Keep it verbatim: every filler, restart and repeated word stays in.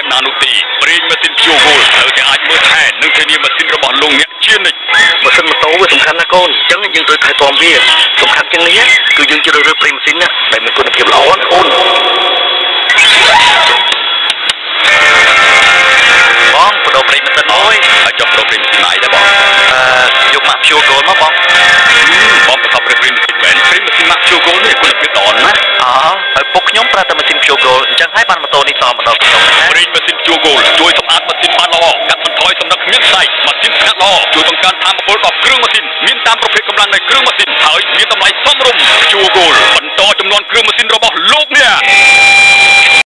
ណានោះទេប្រេងម៉ាស៊ីនព្យូហ្គោលត្រូវតែអាចមើលថែនិងធានាម៉ាស៊ីនរបស់លោកអ្នកជានិច្ចម៉ាស៊ីនម៉ូតូវាសំខាន់ណាស់កូនអញ្ចឹងយើងត្រូវថែទាំវាសំខាន់ជាងនេះគឺយើងជ្រើសរើសប្រេងម៉ាស៊ីនណាដែលមានគុណភាពល្អណាកូនបងបដូរប្រេងម៉ាស៊ីនអើយហើយចុះបដូរប្រេងម៉ាស៊ីនណាយដែរបងអឺយកម៉ាក់ព្យូហ្គោលមកបងបងប្រកបប្រេងម៉ាស៊ីនមែនប្រេងម៉ាស៊ីនម៉ាក់ព្យូហ្គោលនេះគុណភាពល្អណាស់អូហើយពុកខ្ញុំប្រើតែម៉ាស៊ីនព្យូហ្គោលអញ្ចឹងហើយបានម៉ូតូនេះសមម្ដងខ្ញុំប្រេងម៉ាស៊ីនព្យូហ្គោលជួយសម្អាតម៉ាស៊ីនបានល្អកាត់បន្ថយសំណឹកគ្មានស្អែកម៉ាស៊ីនស្ងាត់ល្អជួយបង្កើនថាមពលដល់គ្រឿងម៉ាស៊ីនមានតាមប្រភេទកម្លាំងនៃគ្រឿងម៉ាស៊ីនហើយមានតម្លៃសមរម្យព្យូហ្គោលបន្តចំនួនគ្រឿងម៉ាស៊ីនរបស់លោកអ្នក